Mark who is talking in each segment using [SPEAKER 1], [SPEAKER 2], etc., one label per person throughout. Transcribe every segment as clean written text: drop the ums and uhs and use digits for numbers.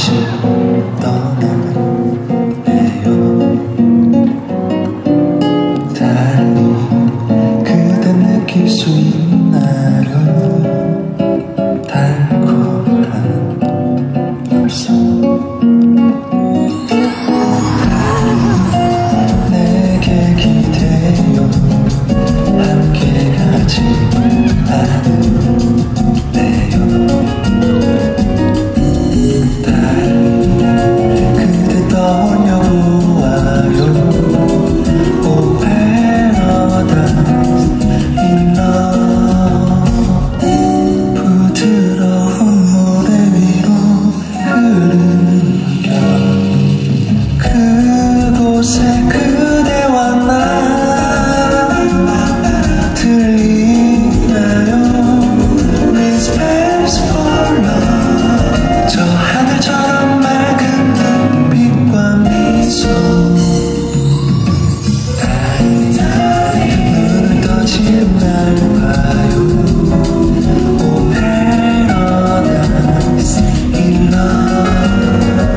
[SPEAKER 1] 떠나갈래요. 달리 그대 느낄 수 있나요? 달콤한 약속 내게 기대요. 함께 가지 않을래요. 달리 그대 떠올려보아요. Oh paradise in love. 부드러운 모래 위로 흐르는 겨 그곳에 그대와 나 들리나요? Respect for love. 저 하늘처럼 맑은 눈빛과 미소 눈을 떠진 날 봐요. Oh paradise in love.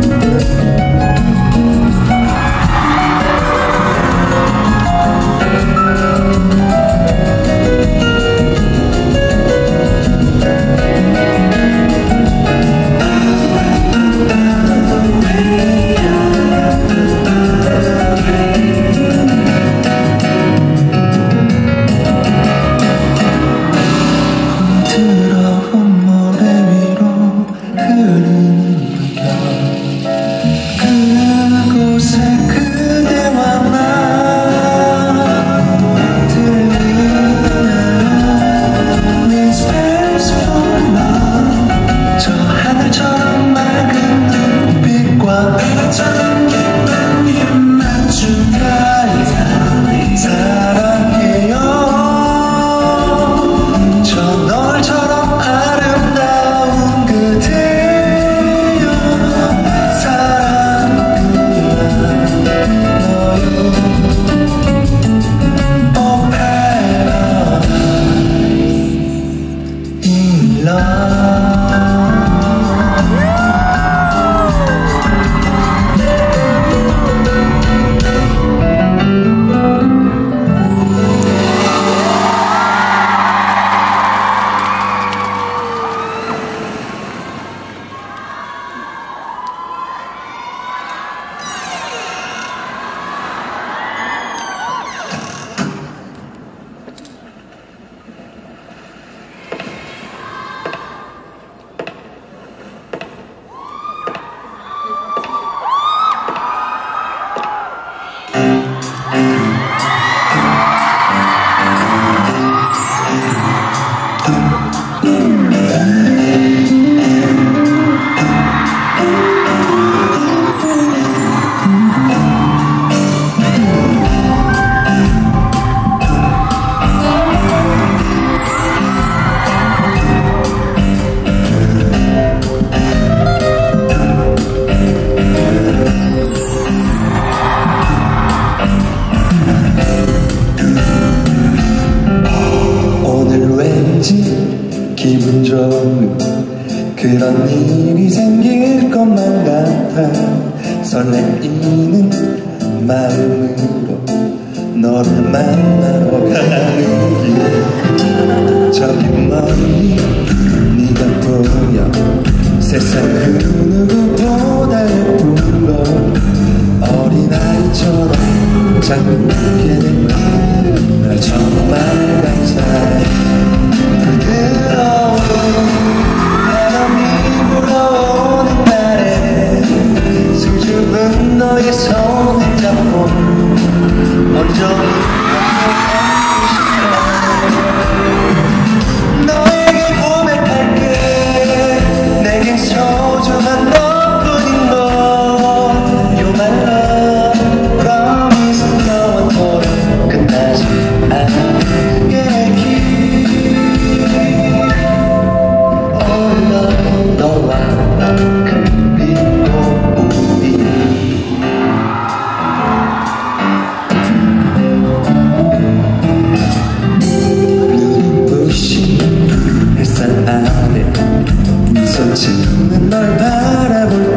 [SPEAKER 1] 부드러운 모래 위로 흐르는 겨 그곳에 그대와 나 들리나요? Respect for love. 저 하늘처럼 맑은 눈빛과 바람처럼 예쁜 입만 주가요. 사랑해요. 저 너울처럼 아름다운 그대여. 사랑해요. Oh paradise in love. 오늘 왠지 기분 좋은 그런 일이 생길 것만 같아. 설레이는 마음으로 너를 만나러 가는 길. 저기 멀리 네가 보여. 세상 그 누구보다 예쁜 너. 어린아이처럼 작게 된 날 정말 감사해. 부드러운 바람이 불어오는 날에 수줍은 너의 손을 잡고 온종일 너에게 고백할게. 내겐 소중한 너뿐인 너. You're my love. Promise 너와 너를 끝나지 않게 길. Oh love. 너와 나 그리고 우리. 눈부신 햇살 아래 미소 짓는 널 바라볼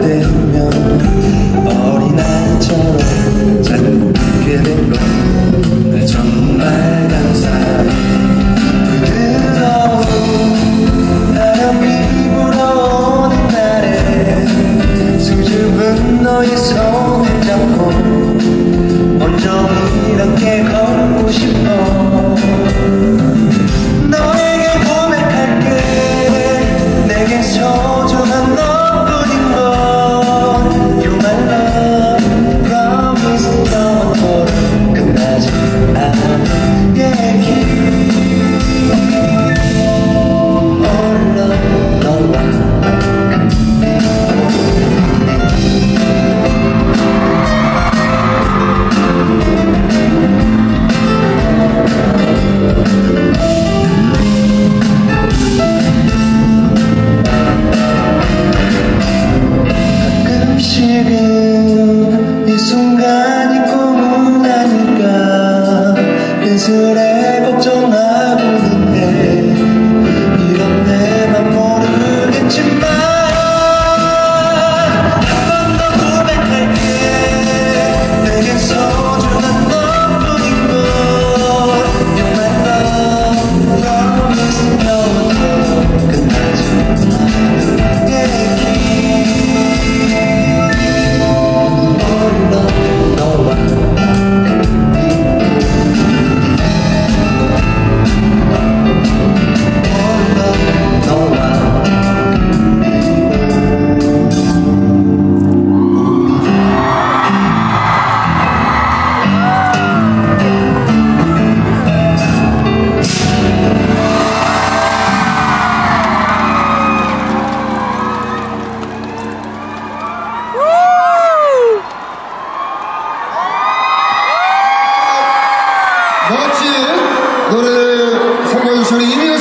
[SPEAKER 1] 쓸쓸해 걱정하고 있는데 이런 내 맘 모르겠지만 한 번 더 고백할게 내겐 소중한 너뿐인 걸 You're my love Promise 영원토록 끝나지 않는 얘기 물론 너와
[SPEAKER 2] 멋진 노래를 선보여주신 이민호